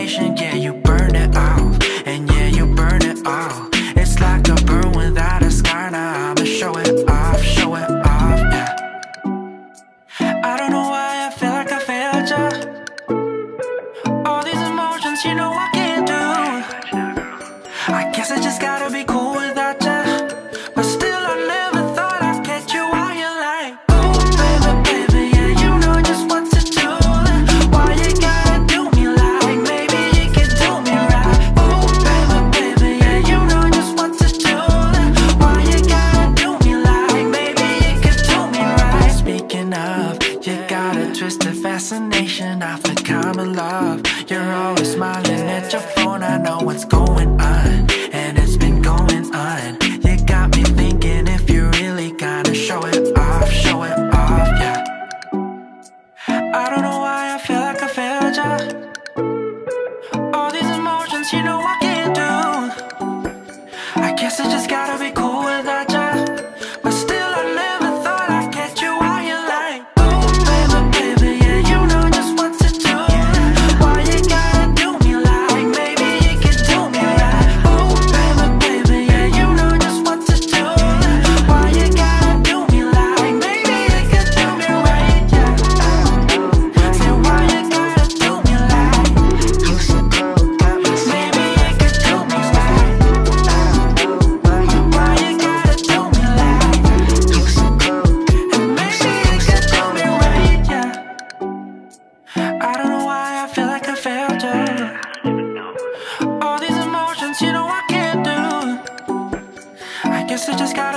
fascination, yeah, you burn it off. And yeah, you burn it all. It's like a burn without a scar. Now I'ma show it off, yeah. I don't know why I feel like I failed ya. All these emotions, you know I can't do. I guess I just gotta be cool without ya. But still I never thought I'd catch you while you're like, ooh, baby, baby, yeah, you know just what to do. Why you gotta do me like maybe you can do me right? Ooh, baby, baby, yeah, you know just what to do. Why you gotta do me like maybe you can do me right? Speaking of, you got a twisted fascination off the common love. You're always smiling at your phone, I know what's going on. And it's been going on. You got me thinking if you really gotta show it off, yeah. I don't know why I feel like I failed ya. All these emotions, you know I can't do. I guess I just gotta be cool without ya. But still I never thought I'd catch you while you're like, ooh, baby, baby, yeah, you know just what to do. Why you gotta do me like maybe you can do me right? Ooh, baby, baby, yeah, you know just what to do. Why you gotta do me like maybe you can do me right? Yeah. Say why you gotta do me like you so cold, maybe you can do me right. Why you gotta do me like you so cold, and maybe you can do me right? Yeah. I don't know why I feel like I failed ya. All these emotions, you know I can't do. I guess I just got